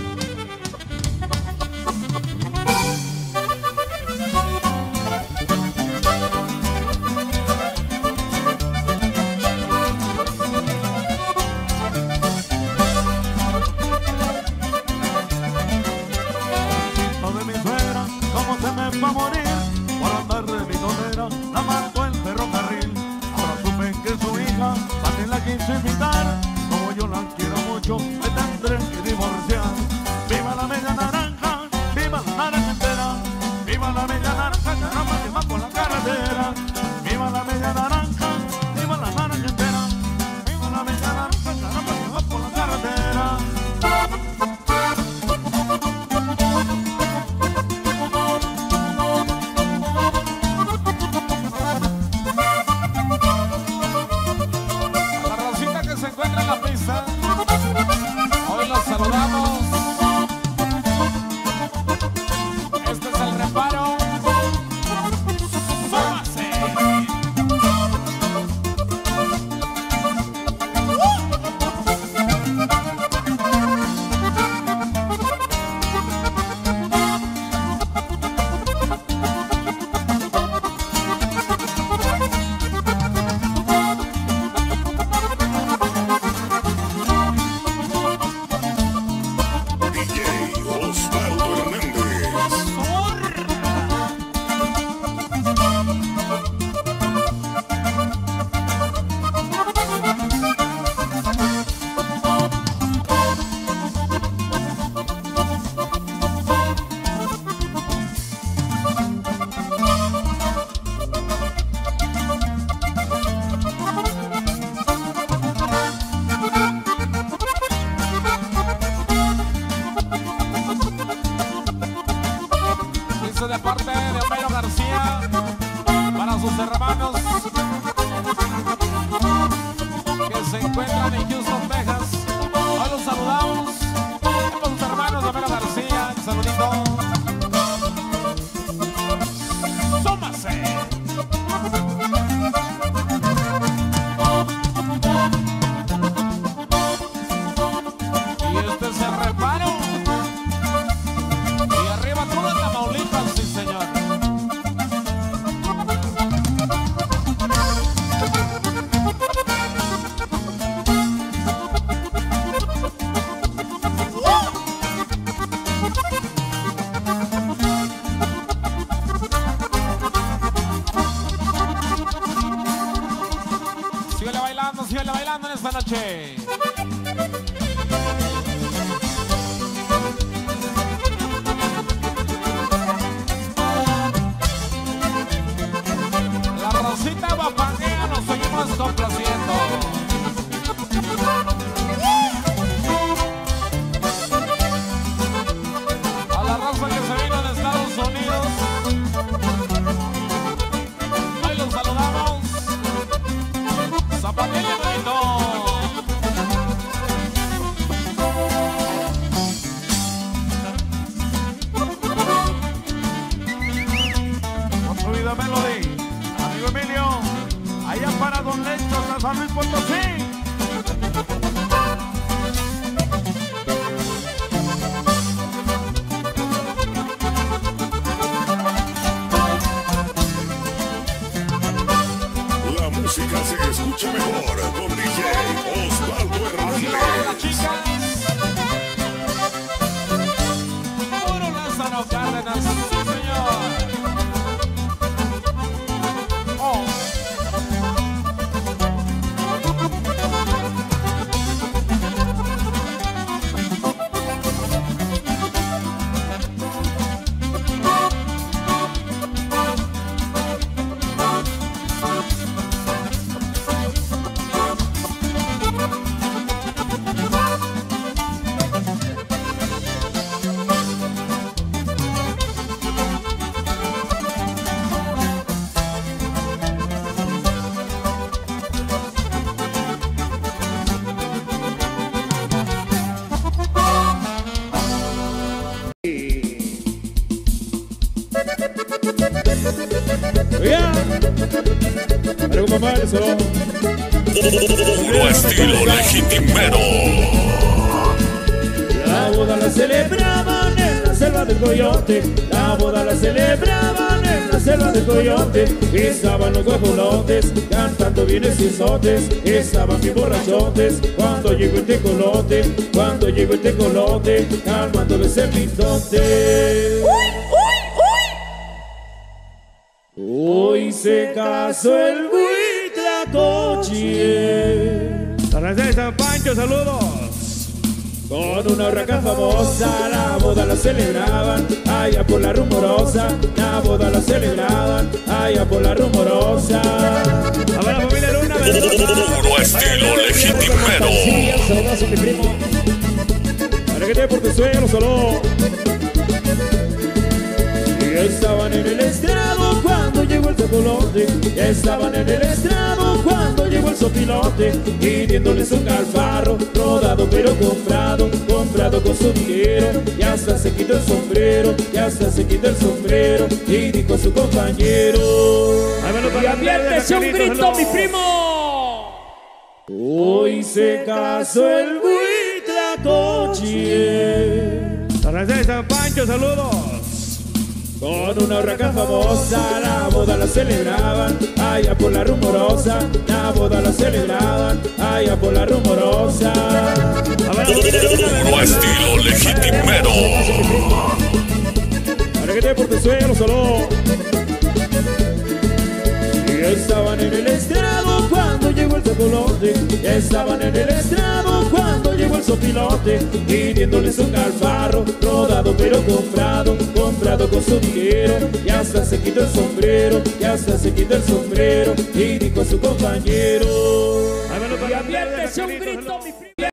Lo de mi suegra, cómo se me va a morir por andar de bitonera, la mató el ferrocarril. Que su hija también la quiso invitar. Como yo la quiero mucho, me tendré que divorciar. Viva la media naranja, viva la naranja entera. Viva la media naranja, caramba, que va por la carretera. Viva la media naranja, viva la naranja entera. Viva la media naranja, caramba, que va por la carretera. Hoy los saludamos. Este es el reparo. ¡Súmase! De parte de Homero García para sus hermanos que se encuentran en Houston, Texas. Hoy los saludamos con sus hermanos de Homero García. Un saludito. ¡Súmase! Y este es el reparo. Y arriba todo en Tamaulipas. Señor. Síguele bailando, síguele bailando en esta noche. Rosita Guapanguea, nos seguimos complaciendo. A la raza que se vino de Estados Unidos, hoy los saludamos. Zapatilla bonito. Con su vida Melody, amigo Emilio, allá para Don Lecho, hasta San Luis Potosí. música se escucha mejor con D J Osvaldo Hernández. Puro Lázaro Cárdenas, sí señor. Oh. Puro estilo legitimero. La boda la celebraban en la selva del coyote. La boda la celebraban en la selva del coyote. Estaban los guajolotes cantando bienes y sotes. Estaban bien borrachotes cuando llegó el tecolote. Cuando llegó el tecolote calmando el serpitote. Hoy se casó el Huitlacoche. Para de San Pancho, saludos. Con una huracán famosa, la boda la celebraban allá por la rumorosa. La boda la celebraban allá por la rumorosa. A ver, la familia Luna, Puro estilo legitimero. Saludos a mi primo. para que te por tu suegro solo. Estaban en el estrado cuando llegó el tecolote. Estaban en el estrado cuando llegó el sopilote, pidiéndoles un calfarro rodado pero comprado, comprado con su dinero. Y hasta se quitó el sombrero, y hasta se quitó el sombrero y dijo a su compañero: y aviértese un grito, mi primo. Hoy se casó el Huitlacoche. Para de San Pancho, saludos. Con una huracán famosa, la boda la celebraban allá por la rumorosa. La boda la celebraban allá por la rumorosa. Puro estilo legitimero. Para que te por tu suegro solo. Estaban en el estrado cuando llegó el tecolote. Estaban en el estrado cuando llegó el sopilote, pidiéndoles un calfarro rodado pero comprado, comprado con su dinero. Y hasta se quitó el sombrero, y hasta se quitó el sombrero y dijo a su compañero: Y aviértese un grito, mi primo.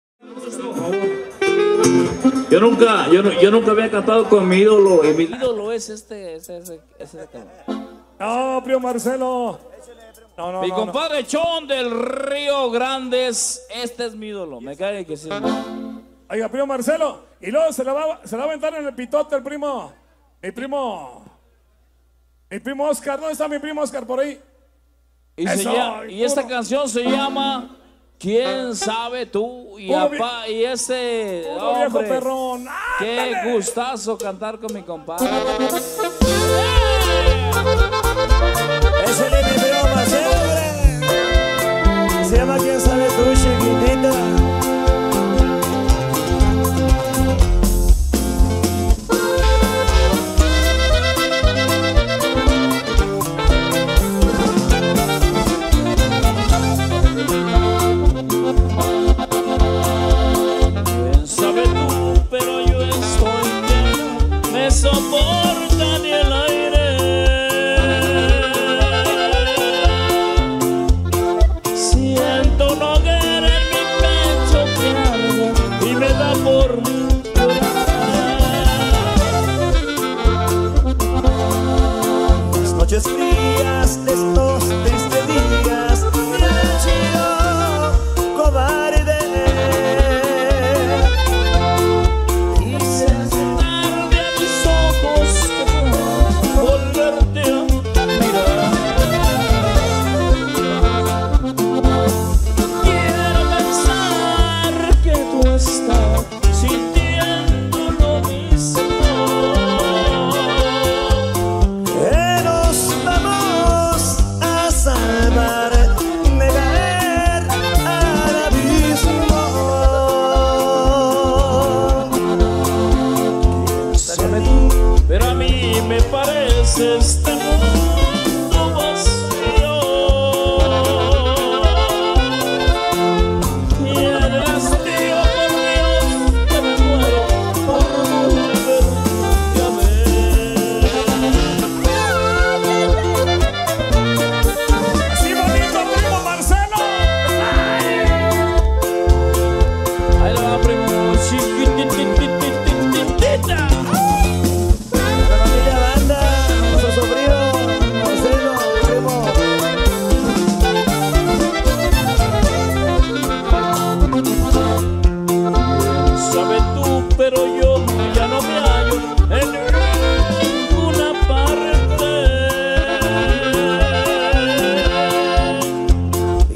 Yo nunca, yo, no, yo nunca había cantado con mi ídolo. Y mi ídolo es este, ese, ese, ese de acá. No, primo Marcelo. No, no, Mi no, compadre no. Chon del Río Grandes, este es mi ídolo, me cae que sí. Oiga, primo Marcelo, y luego se la va, se la va a aventar en el pitote el primo, mi primo, mi primo Oscar. ¿Dónde está mi primo Oscar? Por ahí. Y, se llama, y esta canción se llama ¿Quién sabe tú? Y, apá, y ese hombre, viejo perrón. Qué gustazo cantar con mi compadre. Ese es mi primo Marcelo, se llama ¿Quién sabe tú, chiquitita? ¿Quién sabe tú? Pero yo estoy lleno, me soporta ni el aire. Siento no querer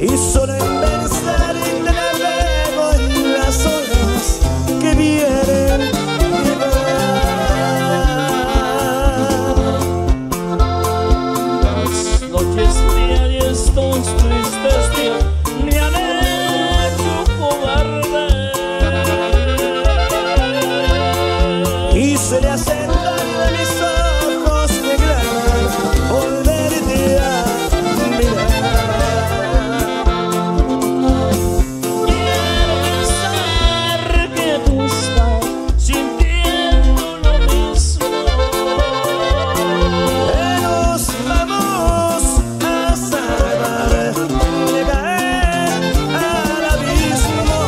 y solo en pensar en la navego en las olas que vienen y van. Las noches frías y estos tristes días me han hecho cobarde y se le hacen daño a mis ojos que claman volverte a mirar. Quiero pensar que tú estás sintiendo lo mismo. Que nos vamos a salvar de caer al abismo.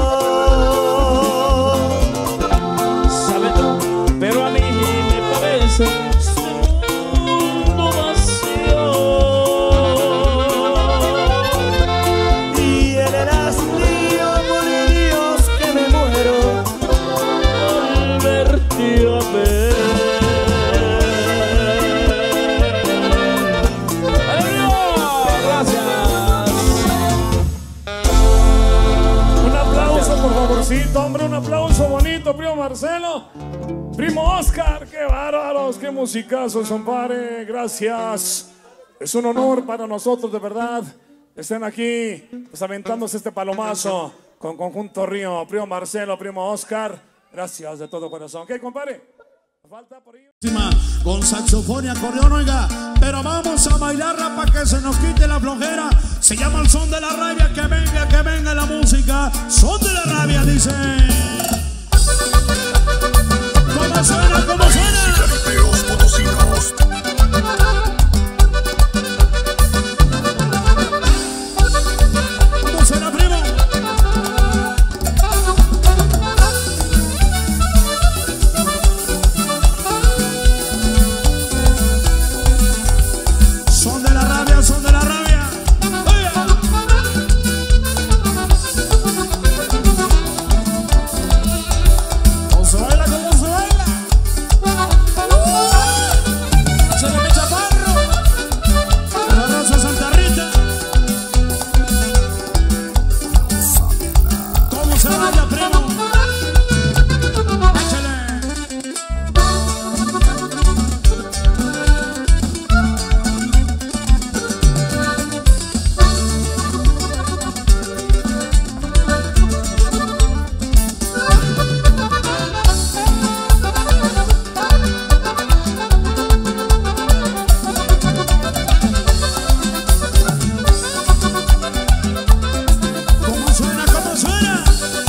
Sabes tú, pero a mí me parece este mundo vacío. Y en el hastío, por Dios que me muero, Al verte a ver. Gracias. Un aplauso, por favorcito, hombre, un aplauso bonito, primo Marcelo. Primo Oscar, qué bárbaros, qué musicazos, compadre, gracias. Es un honor para nosotros, de verdad, estén aquí, pues aventándose este palomazo con Conjunto Río. Primo Marcelo, primo Oscar, gracias de todo corazón. ¿Qué, compadre? Falta por ahí. Con saxofón y acordeón, oiga, pero vamos a bailarla para que se nos quite la flojera. Se llama el son de la rabia, que venga, que venga la música. Son de la rabia, dice. ¿Cómo suena? ¿Cómo suena? Carteos potosinos. ¿Cómo suena, primo? Son de la rabia, son de la rabia. Oiga. ¿Cómo se baila? ¿Cómo se baila? Se le echa barro. La raza Santa Rita. ¿Cómo se baila, primo? Échale. ¿Cómo suena? ¿Cómo suena?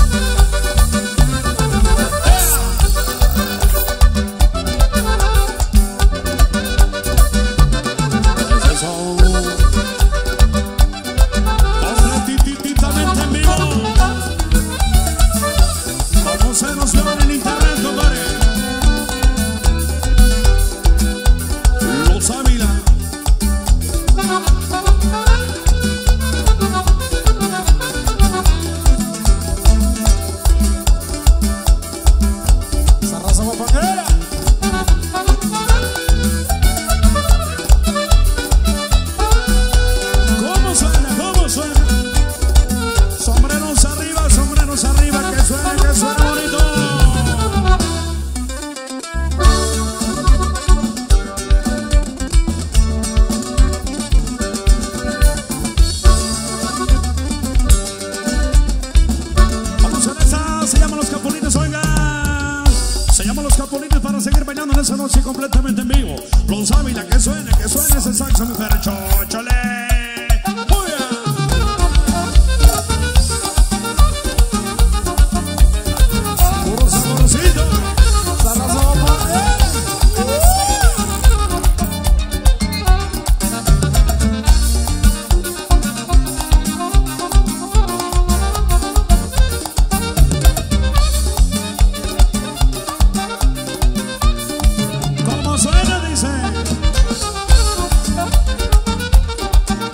Eso. Completititamente en vivo. ¿Cómo se nos llevan en internet, compadre? Los Ávila. Esa raza guapanera. ¿Cómo suena? ¿Cómo suena? Sombreros arriba, sombreros arriba, que suene, que suene bonito. Vamos a esa, se llaman los Capulines, oiga. Se llaman los Capulines para seguir bailando en esa noche completamente en vivo. Los Ávila, que suene, que suene ese saxo, mi perro, chóchale. Puro saborcito. Esa raza va a poner. ¿Cómo suena? Dice.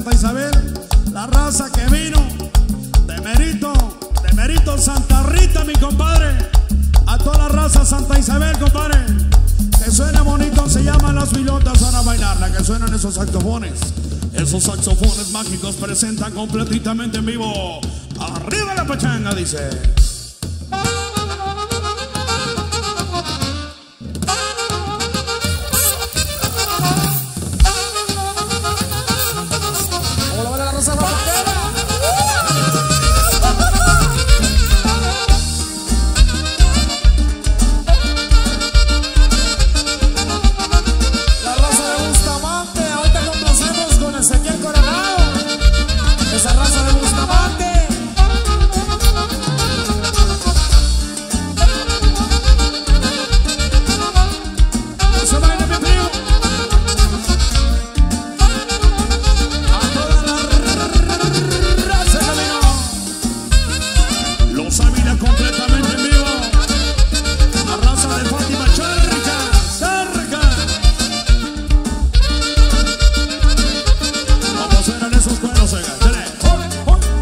Santa Isabel, la raza que vino de Merito, de Merito Santa Rita, mi compadre. A toda la raza Santa Isabel, compadre. Que suena bonito, se llaman las pilotas, van a bailarla, que suenan esos saxofones. Esos saxofones mágicos presentan completamente en vivo. Arriba la pachanga, dice.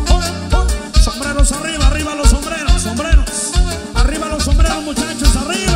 Arriba los sombreros, muchachos, arriba.